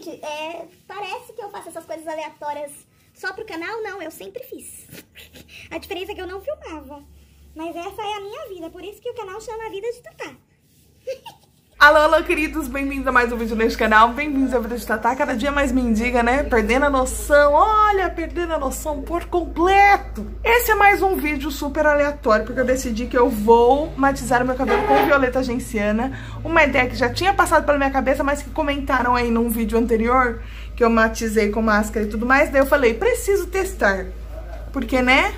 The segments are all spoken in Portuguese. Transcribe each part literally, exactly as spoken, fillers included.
gente, é, parece que eu faço essas coisas aleatórias só pro canal. Não, eu sempre fiz. A diferença é que eu não filmava. Mas essa é a minha vida, por isso que o canal chama a Vida de Tatá. Alô, alô, queridos, bem-vindos a mais um vídeo neste canal, bem-vindos à Vida de Tatá, cada dia mais mendiga, né? Perdendo a noção, olha, perdendo a noção por completo. Esse é mais um vídeo super aleatório, porque eu decidi que eu vou matizar o meu cabelo com violeta genciana. Uma ideia que já tinha passado pela minha cabeça, mas que comentaram aí num vídeo anterior, que eu matizei com máscara e tudo mais, daí eu falei, preciso testar, porque, né?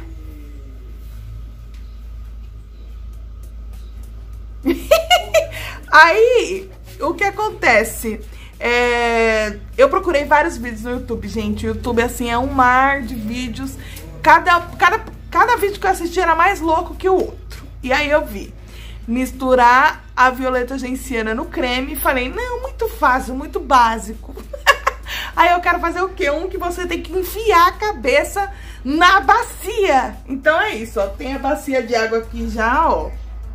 Aí, o que acontece? É, eu procurei vários vídeos no YouTube, gente. O YouTube, assim, é um mar de vídeos. Cada, cada, cada vídeo que eu assisti era mais louco que o outro. E aí eu vi misturar a violeta genciana no creme e falei, não, muito fácil, muito básico. Aí eu quero fazer o quê? Um que você tem que enfiar a cabeça na bacia. Então é isso, ó. Tem a bacia de água aqui já, ó.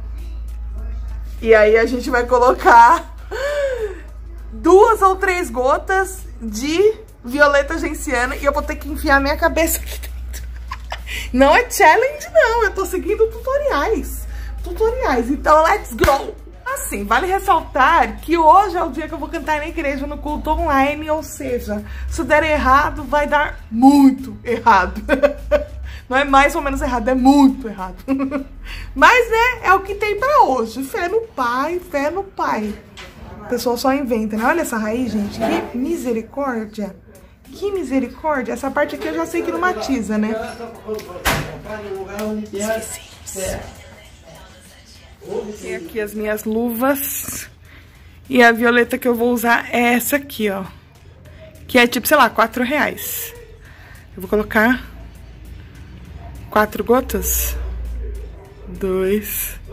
E aí a gente vai colocar duas ou três gotas de violeta genciana e eu vou ter que enfiar minha cabeça aqui dentro. Não é challenge, não. Eu tô seguindo tutoriais. Tutoriais. Então, let's go! Assim, vale ressaltar que hoje é o dia que eu vou cantar na igreja no culto online, ou seja, se der errado, vai dar muito errado. Não é mais ou menos errado, é muito errado. Mas, né, é o que tem pra hoje. Fé no pai, fé no pai. O pessoal só inventa, né? Olha essa raiz, gente. Que misericórdia. Que misericórdia. Essa parte aqui eu já sei que não matiza, né? Tem aqui as minhas luvas. E a violeta que eu vou usar é essa aqui, ó. Que é tipo, sei lá, quatro reais. Eu vou colocar quatro gotas. Dois.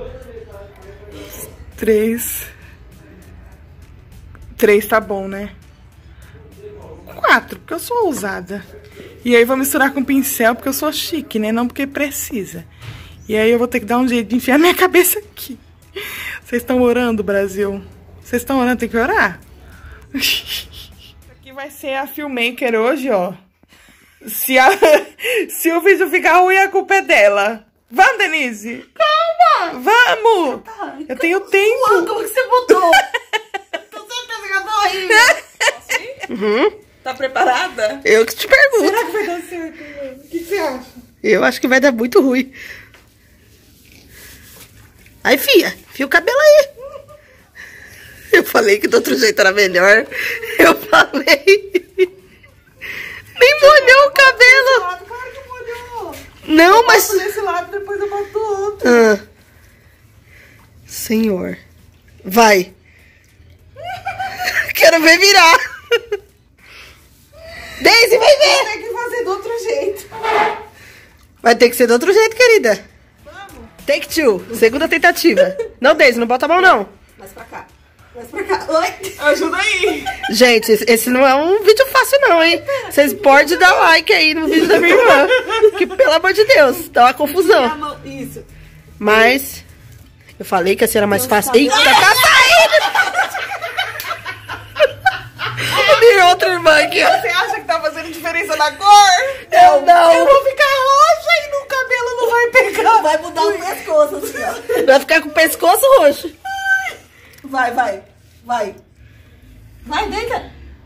Três. Três tá bom, né? Quatro, porque eu sou ousada. E aí vou misturar com pincel, porque eu sou chique, né? Não porque precisa. E aí eu vou ter que dar um jeito de enfiar minha cabeça aqui. Vocês estão orando, Brasil? Vocês estão orando? Tem que orar. Aqui vai ser a Filmmaker hoje, ó. Se, a, se o vídeo ficar ruim, a culpa é dela. Vamos, Denise? Calma! Vamos! Tá, eu tenho tempo. Como que você botou? Tô certeza que eu tô rindo. Assim? Uhum. Tá preparada? Eu que te pergunto. Será que vai dar certo? O que você acha? Eu acho que vai dar muito ruim. Aí, fia, fia o cabelo aí. Eu falei que do outro jeito era melhor. Eu falei. Nem molhou o cabelo. Lado, claro que molhou. Não, eu mas... boto desse lado, depois eu boto o outro. Ah. Senhor. Vai. Quero ver virar. Daisy, vai ver. Tem que fazer do outro jeito. Vai ter que ser do outro jeito, querida. Vamos. Take two. Segunda tentativa. Não, Daisy, não bota a mão, não. Mais pra cá. Mais pra cá. Oi. Ajuda aí. Gente, esse não é um vídeo fácil não, hein? Vocês podem dar like aí no vídeo da minha irmã. Que, pelo amor de Deus, dá uma confusão. Isso. Mas, eu falei que assim era mais fácil. Tá Eita, tá saindo! Minha outra irmã aqui, ó. Você acha que tá fazendo diferença na cor? Eu não. Eu vou ficar roxa e no cabelo não vai pegar. Vai mudar o pescoço, assim, ó. Vai ficar com o pescoço roxo. Vai, vai. Vai. Vai, deita.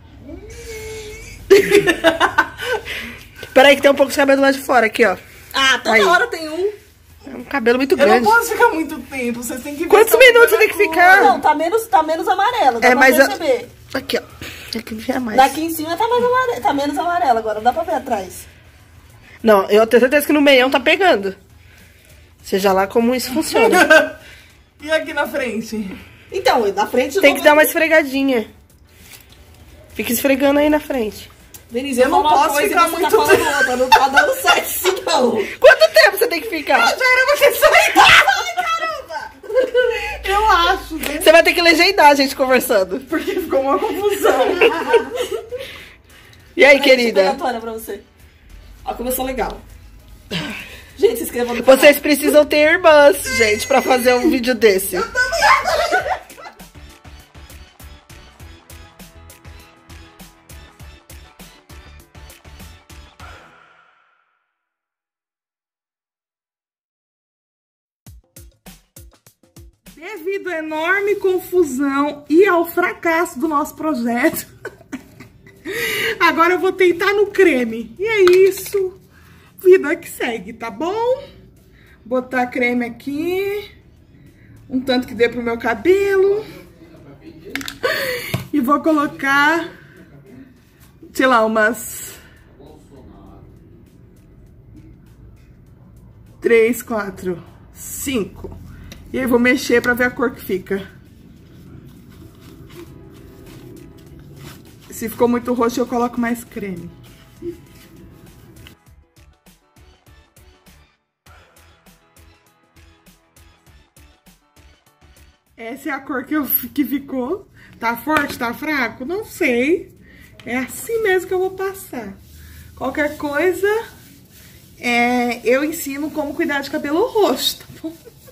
Peraí que tem um pouco de cabelo lá de fora, aqui, ó. Ah, toda Aí. hora tem um. É um cabelo muito Eu grande. não posso ficar muito tempo, vocês têm que ver. Quantos minutos você tem que ficar? Não, tá menos, tá menos amarelo, dá É, pra mas perceber. a... Aqui, ó. Aqui não é mais. Daqui em cima tá, mais amarelo, tá menos amarelo agora, dá pra ver atrás. Não, eu tenho certeza que no meião tá pegando. Seja lá como isso funciona. E aqui na frente? Então, na frente... Tem que dar uma esfregadinha. Fica esfregando aí na frente. Denise, eu não posso ficar muito tempo. Outra, não tá dando certo isso não. Quanto tempo você tem que ficar? Eu já era você sair. Ai, caramba! Eu acho, né? Você vai ter que legendar a gente conversando. Porque ficou uma confusão. E aí, querida? Pra você. Ó, começou legal. Gente, se inscreva no canal. Vocês precisam ter irmãs, gente, pra fazer um vídeo desse. Eu também. Devido à enorme confusão e ao fracasso do nosso projeto, agora eu vou tentar no creme. E é isso. Vida que segue, tá bom? Botar creme aqui. Um tanto que dê pro meu cabelo. E vou colocar, sei lá, umas três, quatro, cinco. E aí vou mexer pra ver a cor que fica. Se ficou muito roxo, eu coloco mais creme. Essa é a cor que, eu, que ficou. Tá forte, tá fraco? Não sei. É assim mesmo que eu vou passar. Qualquer coisa, é, eu ensino como cuidar de cabelo roxo, tá bom?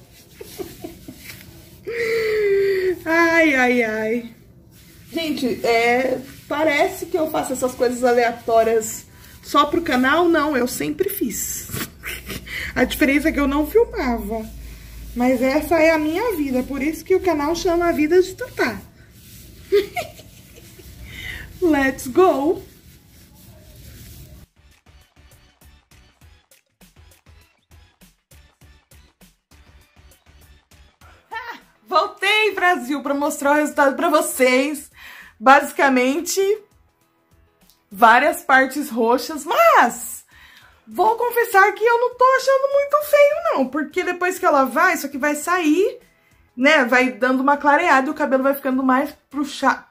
Ai, ai, ai. Gente, é, parece que eu faço essas coisas aleatórias só pro canal. Não, eu sempre fiz. A diferença é que eu não filmava. Mas essa é a minha vida, por isso que o canal chama A Vida de Tatá. Let's go! Ah, voltei, Brasil, para mostrar o resultado para vocês. Basicamente, várias partes roxas, mas vou confessar que eu não tô achando muito feio, não. Porque depois que eu lavar, isso aqui vai sair, né? Vai dando uma clareada e o cabelo vai ficando mais puxado,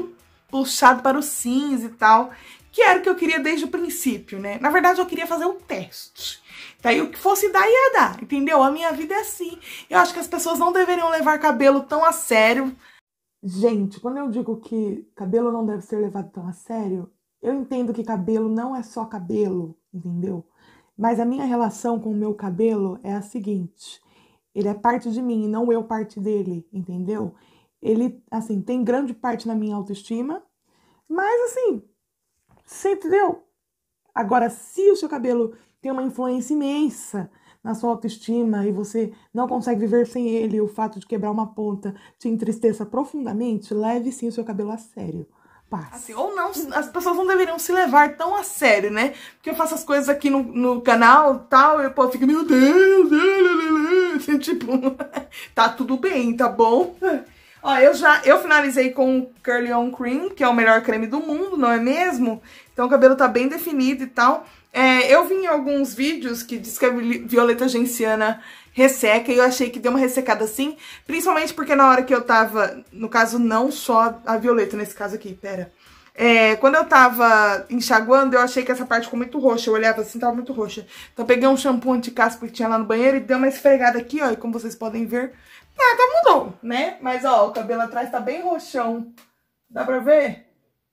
puxado para o cinza e tal. Que era o que eu queria desde o princípio, né? Na verdade, eu queria fazer um teste. Daí o que fosse dar, ia dar, entendeu? A minha vida é assim. Eu acho que as pessoas não deveriam levar cabelo tão a sério. Gente, quando eu digo que cabelo não deve ser levado tão a sério, eu entendo que cabelo não é só cabelo, entendeu? Mas a minha relação com o meu cabelo é a seguinte: ele é parte de mim e não eu parte dele, entendeu? Ele, assim, tem grande parte na minha autoestima, mas assim, você entendeu? Agora, se o seu cabelo tem uma influência imensa na sua autoestima e você não consegue viver sem ele, o fato de quebrar uma ponta te entristeça profundamente, leve sim o seu cabelo a sério. Assim, ou não, as pessoas não deveriam se levar tão a sério, né? Porque eu faço as coisas aqui no, no canal e tal, e o povo fica, meu Deus, assim, tipo, tá tudo bem, tá bom? Ó, eu já, eu finalizei com o Curly On Cream, que é o melhor creme do mundo, não é mesmo? Então o cabelo tá bem definido e tal. É, eu vi em alguns vídeos que diz que a violeta genciana resseca, e eu achei que deu uma ressecada assim, principalmente porque na hora que eu tava, no caso não só a violeta, nesse caso aqui, pera, é, quando eu tava enxaguando, eu achei que essa parte ficou muito roxa, eu olhava assim, tava muito roxa, então eu peguei um shampoo anti-caspa que tinha lá no banheiro e dei uma esfregada aqui, ó, e como vocês podem ver, nada mudou, né, mas ó, o cabelo atrás tá bem roxão, dá pra ver?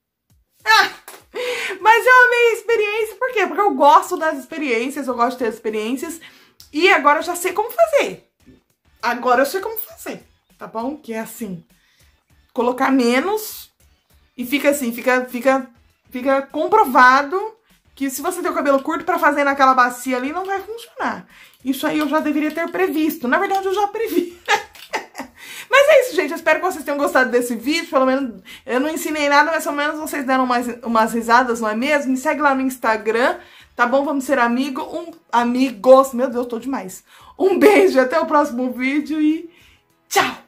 Ah! Mas eu amei a experiência, por quê? Porque eu gosto das experiências, eu gosto de ter as experiências. E agora eu já sei como fazer. Agora eu sei como fazer, tá bom? Que é assim, colocar menos e fica assim, fica, fica, fica comprovado que se você tem o cabelo curto pra fazer naquela bacia ali, não vai funcionar. Isso aí eu já deveria ter previsto. Na verdade, eu já previ. Mas é isso, gente. Eu espero que vocês tenham gostado desse vídeo. Pelo menos eu não ensinei nada, mas pelo menos vocês deram umas, umas risadas, não é mesmo? Me segue lá no Instagram, tá bom? Vamos ser amigo, um, amigos. Meu Deus, tô demais. Um beijo, até o próximo vídeo e tchau!